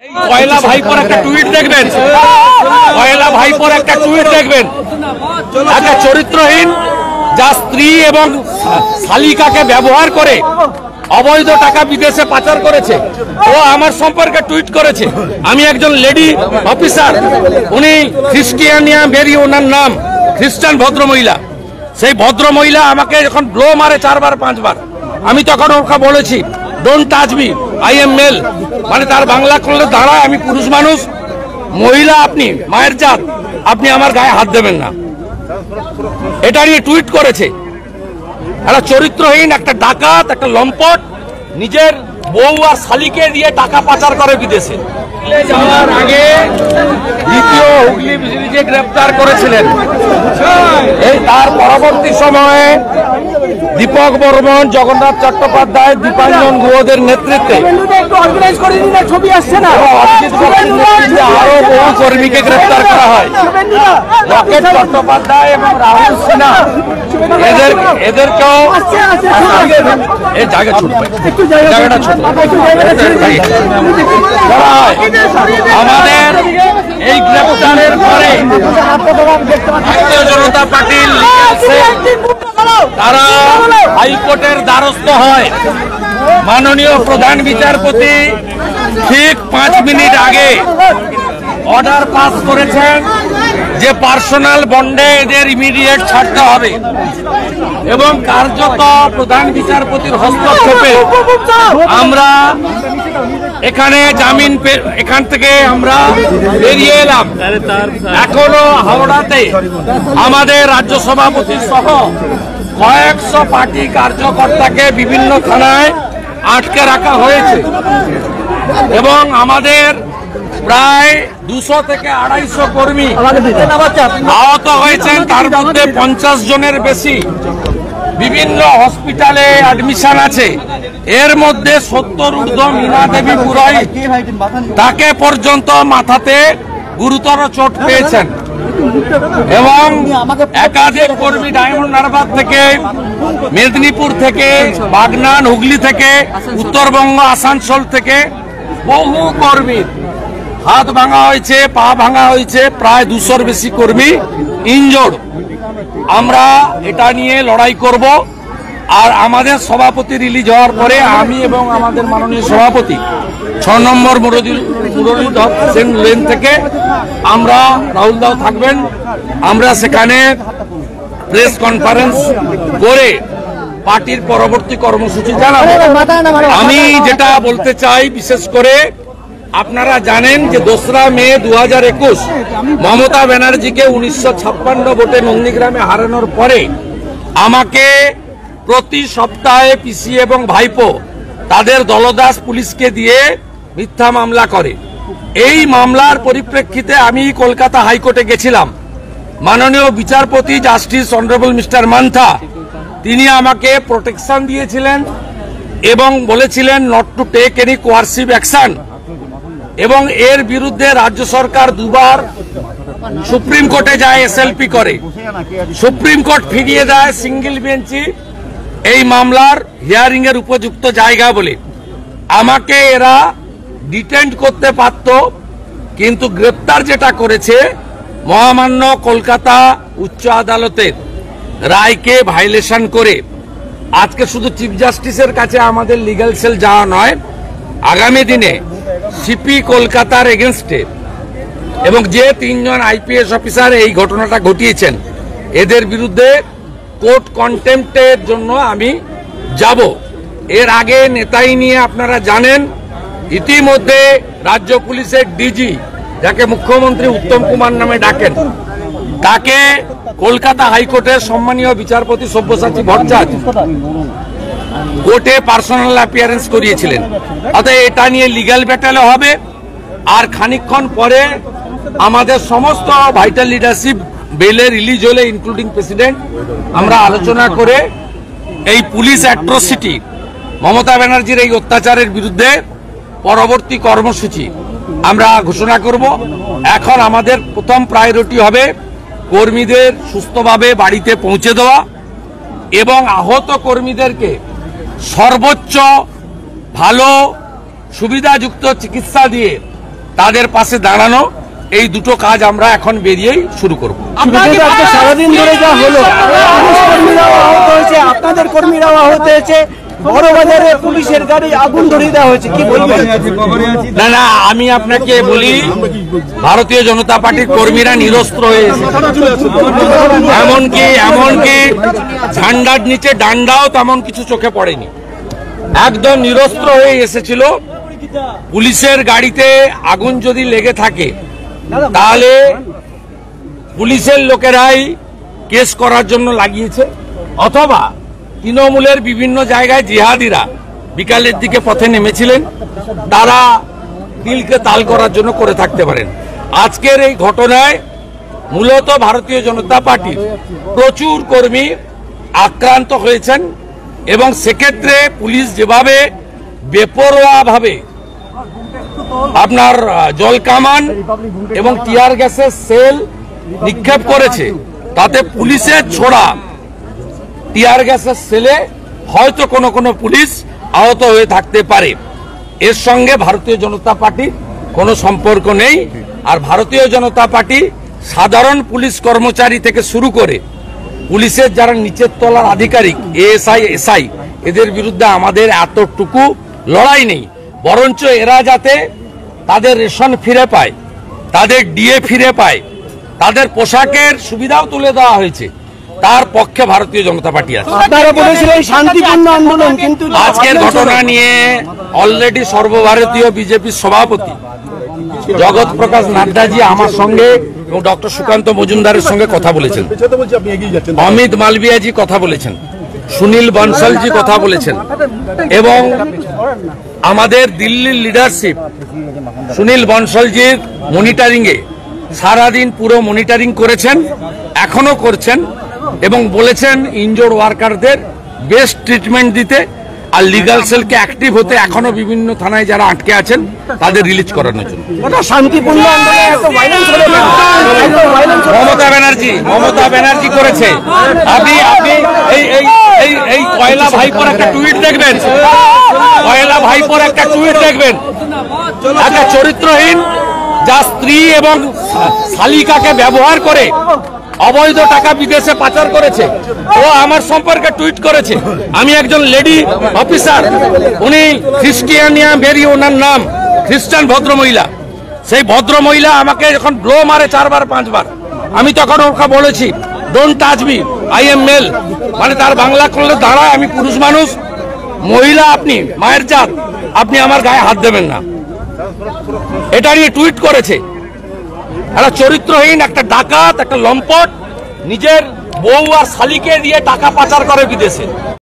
পয়লা ভাইপোর একটা টুইট দেখবেন, পয়লা ভাইপোর একটা টুইট দেখবেন, একটা চরিত্রহীন যা স্ত্রী এবং শালিকাকে ব্যবহার করে অবৈধ টাকা বিদেশে পাচার করেছে, ও আমার সম্পর্কে টুইট করেছে। আমি একজন লেডি অফিসার, উনি খ্রিস্টিয়ানিয়া মেরি ওনার নাম, খ্রিস্টান ভদ্রমহিলা। সেই ভদ্রমহিলা আমাকে যখন ব্লো মারে 4 বার 5 বার, আমি তখন ওকে বলেছি don't touch me, I am male, মানে তার বাংলা করলে দাঁড়ায় আমি পুরুষ মানুষ, মহিলা আপনি, মায়ের জাত, আপনি আমার গায়ে হাত দেবেন না। এটা নিয়ে টুইট করেছে। একটা চরিত্রহীন, একটা ডাকাত, একটা লম্পট, নিজের বউ আর শালিকে দিয়ে টাকা পাচার করে বিদেশে। যাওয়ার আগে দ্বিতীয় হুগলি ব্রিজে গ্রেপ্তার করেছিলেন। এই তার পরবর্তী সময়ে দীপক বর্মন, জগন্নাথ চট্টোপাধ্যায়, দীপাঞ্জন গুহদের নেতৃত্বে আরো বহু কর্মীকে গ্রেপ্তার করা হয়। রকেট চট্টোপাধ্যায় এবং রাহুল সিনহা এদেরকেও এই জায়গা ছোট, জায়গাটা ছোট। আমাদের এই গ্রেপ্তারের পরে ভারতীয় জনতা পার্টির তারা হাইকোর্টের দ্বারস্থ হয়। মাননীয় প্রধান বিচারপতি ঠিক 5 মিনিট আগে অর্ডার পাস করেছেন যে পার্সোনাল বন্ডে এদের ইমিডিয়েট ছাড়তে হবে, এবং কার্যত প্রধান বিচারপতির হস্তক্ষেপে আমরা এখানে জামিন এখান থেকে আমরা বেরিয়ে এলাম। এখনো হাওড়াতে আমাদের রাজ্য সভাপতি সহ কয়েকশো পার্টি কার্যকর্তাকে বিভিন্ন থানায় আটকে রাখা হয়েছে, এবং আমাদের প্রায় 200 থেকে 250 কর্মী আহত হয়েছেন, তার মধ্যে 50 জনের বেশি বিভিন্ন হসপিটালে অ্যাডমিশন আছে। এর মধ্যে 70 ঊর্ধ্ব মীনা দেবী পুরোহিত, তাকে পর্যন্ত মাথাতে গুরুতর চোট পেয়েছেন, এবং একাধিক কর্মী ডায়মন্ড হারবার থেকে, মেদিনীপুর থেকে, বাগনান, হুগলি থেকে, উত্তরবঙ্গ আসানসোল থেকে বহু কর্মীর হাত ভাঙা হয়েছে, পা ভাঙা হয়েছে, প্রায় 200-র বেশি কর্মী ইনজোর্ড। আমরা এটা নিয়ে লড়াই করব। আর আমাদের সভাপতি রিলিজ হওয়ার পরে আমি এবং আমাদের মাননীয় সভাপতি 6 নম্বর মুরলীধর সেন লেন থেকে আমরা, রাহুল দাও থাকবেন, আমরা সেখানে প্রেস কনফারেন্স করে পার্টির পরবর্তী কর্মসূচি জানাবো। আমি যেটা বলতে চাই, বিশেষ করে আপনারা জানেন যে 2রা মে 2021 মমতা ব্যানার্জিকে 1956 ভোটে নন্দীগ্রামে হারানোর পরে আমাকে প্রতি সপ্তাহে পিসি এবং ভাইপো তাদের দলদাস পুলিশকে দিয়ে মিথ্যা মামলা করে। এই মামলার পরিপ্রেক্ষিতে আমি কলকাতা হাইকোর্টে গেছিলাম। মাননীয় বিচারপতি জাস্টিস অনারেবল মিস্টার মান্থা, তিনি আমাকে প্রোটেকশন দিয়েছিলেন এবং বলেছিলেন not to take any coercive action, এবং এর বিরুদ্ধে রাজ্য সরকার 2বার সুপ্রিম কোর্টে যায়, এসএলপি করে, সুপ্রিম কোর্ট ফিরিয়ে দেয় সিঙ্গেল বেঞ্চি এই মামলার হিয়ারিং এর উপযুক্ত জায়গা বলে। আমাকে এরা ডিটেন্ড করতে পারত, কিন্তু গ্রেপ্তার যেটা করেছে মহামান্য কলকাতা উচ্চ আদালতের রায়কে ভায়োলেশন করে, আজকে শুধু চিফ জাস্টিসের কাছে আমাদের লিগ্যাল সেল যাওয়া নয়, আগামী দিনে সিপি কলকাতার এগেনস্টে এবং যে 3 জন আইপিএস অফিসার এই ঘটনাটা ঘটিয়েছেন এদের বিরুদ্ধে কোর্ট কন্টেম্পটের জন্য আমি যাব। এর আগে নেতাই নিয়ে আপনারা জানেন, ইতিমধ্যে রাজ্য পুলিশের ডিজি, যাকে মুখ্যমন্ত্রী উত্তম কুমার নামে ডাকেন, তাকে কলকাতা হাইকোর্টের সম্মানীয় বিচারপতি সব্যসাচী ভট্টাচার্য কোর্টে পার্সোনাল অ্যাপিয়ারেন্স করিয়েছিলেন। অর্থাৎ এটা নিয়ে লিগ্যাল ব্যাটেলও হবে। আর খানিকক্ষণ পরে আমাদের সমস্ত ভাইটাল লিডারশিপ বেলে রিলিজ হলে, ইনক্লুডিং প্রেসিডেন্ট, আমরা আলোচনা করে এই পুলিশ অ্যাট্রোসিটি, মমতা ব্যানার্জির এই অত্যাচারের বিরুদ্ধে পরবর্তী কর্মসূচি আমরা ঘোষণা করব। এখন আমাদের প্রথম প্রায়োরিটি হবে কর্মীদের সুস্থভাবে বাড়িতে পৌঁছে দেওয়া এবং আহত কর্মীদেরকে সর্বোচ্চ ভালো সুবিধাযুক্ত চিকিৎসা দিয়ে তাদের পাশে দাঁড়ানো, এই দুটো কাজ আমরা এখন বেরিয়েই শুরু করব। সারাদিন ধরে যা হলো, কর্মীরাও আহত হয়েছে, আপনাদের কর্মীরাও আহত হয়েছে, বড় বাজারে পুলিশের গাড়ি আগুন ধরিয়ে দেওয়া হয়েছে, কি বলবেন? না না, আমি আপনাকে বলি, ভারতীয় জনতা পার্টির কর্মীরা নিরস্ত্র হয়ে এসেছে, এমনকি ঝান্ডার নিচে ডান্ডাও তেমন কিছু চোখে পড়েনি, একদম নিরস্ত্র হয়ে এসেছিল। পুলিশের গাড়িতে আগুন যদি লেগে থাকে তাহলে পুলিশের লোকেরাই কেস করার জন্য লাগিয়েছে, অথবা তৃণমূলের বিভিন্ন জায়গায় জিহাদিরা বিকালের দিকে পথে নেমেছিলেন, তারা দিলকে তাল করার জন্য করে থাকতে পারেন। আজকের এই ঘটনায় মূলত ভারতীয় জনতা পার্টির প্রচুর কর্মী আক্রান্ত হয়েছেন, এবং সেক্ষেত্রে পুলিশ যেভাবে বেপরোয়াভাবে আপনার জল কামান এবং টিয়ার গ্যাসের সেল নিক্ষেপ করেছে, তাতে পুলিশের ছোড়া টিয়ার গ্যাসের সেলে হয়তো কোনো পুলিশ আহত হয়ে থাকতে পারে। এর সঙ্গে ভারতীয় জনতা পার্টির কোনো সম্পর্ক নেই। আর ভারতীয় জনতা পার্টি সাধারণ পুলিশ কর্মচারী থেকে শুরু করে পুলিশের যারা নিচের তলার আধিকারিক, এএসআই, এসআই, এদের বিরুদ্ধে আমাদের এতটুকু লড়াই নেই, বরঞ্চ এরা যাতে তাদের রেশন ফিরে পায়, তাদের ডিএ ফিরে পায়, তাদের পোশাকের সুবিধাও তুলে দেওয়া হয়েছে, তার পক্ষে ভারতীয় জনতা পার্টি আছে। আপনারা বলেছিলেন শান্তিপূর্ণ আন্দোলন, কিন্তু আজকের ঘটনা নিয়ে অলরেডি সর্বভারতীয় বিজেপির সভাপতি জগৎ প্রকাশ নাড্ডাজি আমার সঙ্গে এবং ডক্টর সুকান্ত মজুমদারের সঙ্গে কথা বলেছেন, অমিত মালভিয়াজি কথা বলেছেন, সুনীল বনসলজি কথা বলেছেন, এবং আমাদের দিল্লির লিডারশিপ সুনীল বনসলজির মনিটরিং এ সারাদিন পুরো মনিটরিং করেছেন, এখনো করছেন, এবং বলেছেন ইনজোর্ড ওয়ার্কারদের বেস্ট ট্রিটমেন্ট দিতে আর লিগাল সেলকে অ্যাক্টিভ হতে, এখনো বিভিন্ন থানায় যারা আটকে আছেন তাদের রিলিজ করানোর জন্য। শান্তিপূর্ণ মমতা ব্যানার্জি করেছে। আপনি এই কয়লা ভাইপোর একটা টুইট দেখবেন, একটা চরিত্রহীন যা স্ত্রী এবং শালিকাকে ব্যবহার করে অবৈধ টাকা বিদেশে পাচার করেছে, ও আমার সম্পর্কে টুইট করেছে। আমি একজন লেডি অফিসার, উনি খ্রিস্টিয়ানিয়া মেরি, ওনার নাম, খ্রিস্টান ভদ্রমহিলা। সেই ভদ্রমহিলা আমাকে যখন ব্লো মারে 4 বার 5 বার, আমি তখন ওকে বলেছি don't touch me, I am male, মানে তার বাংলা করলে দাঁড়ায় আমি পুরুষ মানুষ, মহিলা আপনি, মায়ের জাত, আপনি আমার গায়ে হাত দেবেন না, এটা নিয়ে টুইট করেছে। একটা চরিত্রহীন, একটা ডাকাত, একটা লম্পট, নিজের বউ আর শালিকে দিয়ে টাকা পাচার করে বিদেশে।